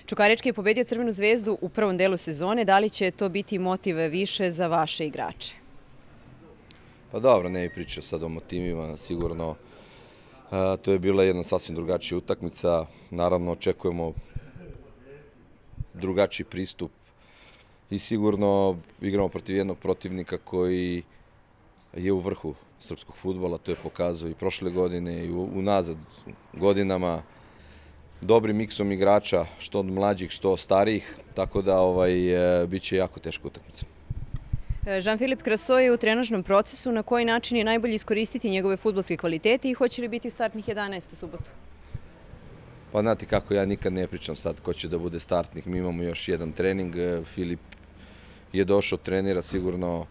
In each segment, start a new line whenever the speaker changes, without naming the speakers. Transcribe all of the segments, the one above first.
Čukarički je pobedio Crvenu zvezdu u prvom delu sezone. Da li će to biti motiv više za vaše igrače?
Pa dobro, ne bih pričao sad o motivima, sigurno. To je bila jedna sasvim drugačija utakmica. Naravno, očekujemo drugačiji pristup i sigurno igramo protiv jednog protivnika koji je u vrhu srpskog fudbala. To je pokazao i prošle godine i unazad godinama. Dobrim miksom igrača, što od mlađih, što od starijih, tako da bit će jako teška utakmica.
Jean-Philippe Crasso je u trenažnom procesu. Na koji način je najbolje iskoristiti njegove fudbalske kvalitete i hoće li biti u startnih 11 u subotu?
Pa znate kako, ja nikad ne pričam sad ko će da bude startnik. Mi imamo još jedan trening. Filip je došao, trenira, sigurno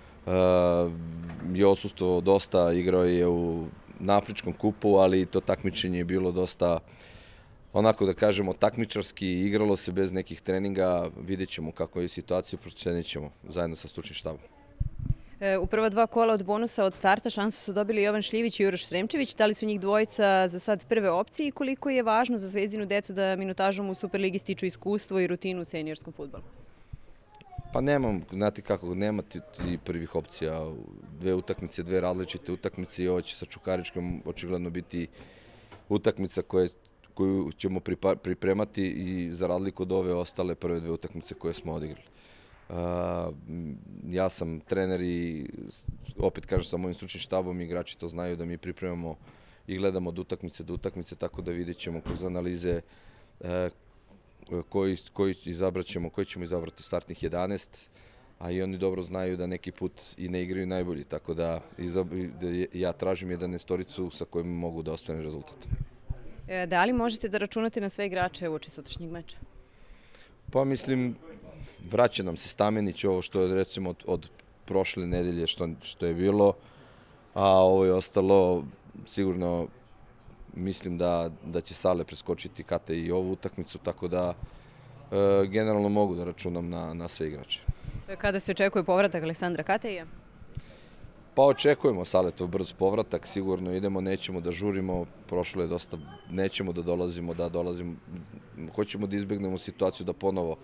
je odsustvovao dosta, igrao je na Afričkom kupu, ali to takmičenje je bilo dosta, onako da kažemo, takmičarski, igralo se bez nekih treninga, vidjet ćemo kako je situacija, procenit ćemo zajedno sa stručnim štabom.
U prva dva kola od bonusa od starta šansu su dobili Jovan Šljivić i Uroš Sremčević. Da li su njih dvojica za sad prve opcije i koliko je važno za Zvezdinu decu da minutažom u Superligi stiču iskustvo i rutinu u seniorskom fudbalu?
Pa nemam, znate kako, nema ti prvih opcija. Dve utakmice, dve različite utakmice i ovo će sa Čukaričkom očigledno biti utakmica koju ćemo pripremati i za razliku od ove ostale prve dve utakmice koje smo odigrali. Ja sam trener i opet kažem sa mojim stručnim štabom, igrači to znaju da mi pripremamo i gledamo od utakmice do utakmice, tako da vidjet ćemo kroz analize koji ćemo izabrati startnih 11, a i oni dobro znaju da neki put i ne igraju najbolji, tako da ja tražim 11-toricu sa kojim mogu da ostane rezultat.
Da li možete da računate na sve igrače uoči sutrašnjeg meča?
Pa mislim, vraća nam se Stamenić, ovo što je recimo od prošle nedelje što je bilo, a ovo je ostalo, sigurno mislim da će Sale preskočiti Kate i ovu utakmicu, tako da generalno mogu da računam na sve igrače.
Kada se očekuje povratak Aleksandra Kateja?
Pa očekujemo Saletov brz povratak, sigurno idemo, nećemo da žurimo, prošlo je dosta, nećemo da dolazimo, hoćemo da izbegnemo situaciju da ponovo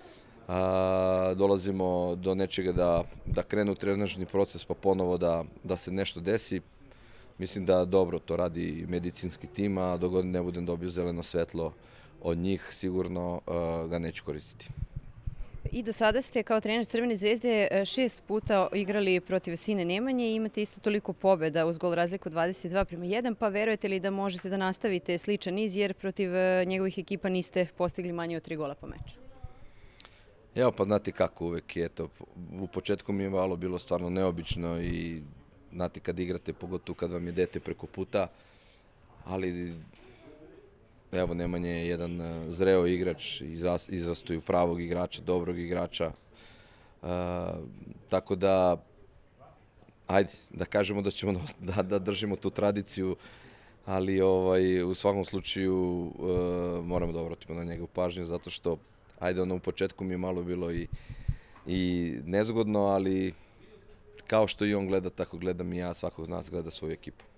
dolazimo do nečega da krenu trenažni proces pa ponovo da se nešto desi. Mislim da dobro to radi medicinski tim, a dok god ne budem dobio zeleno svetlo od njih, sigurno ga neću koristiti.
I do sada ste kao trener Crvene zvezde 6 puta igrali protiv Sine Nemanje i imate isto toliko pobjeda uz gol razliku 22:1, pa verujete li da možete da nastavite sličan niz jer protiv njegovih ekipa niste postigli manje od 3 gola po meču?
Evo pa znate kako uvek je to. U početku mi je malo bilo stvarno neobično i znate kad igrate, pogotovo kad vam je dete preko puta, ali evo Nemanja je jedan zreo igrač, izrastao pravog igrača, dobrog igrača, tako da ajde da kažemo da ćemo da držimo tu tradiciju, ali u svakom slučaju moramo da obratimo na njegovu pažnju zato što ajde u početku mi je malo bilo i nezgodno, ali kao što i on gleda, tako gledam i ja, svako od nas gleda svoju ekipu.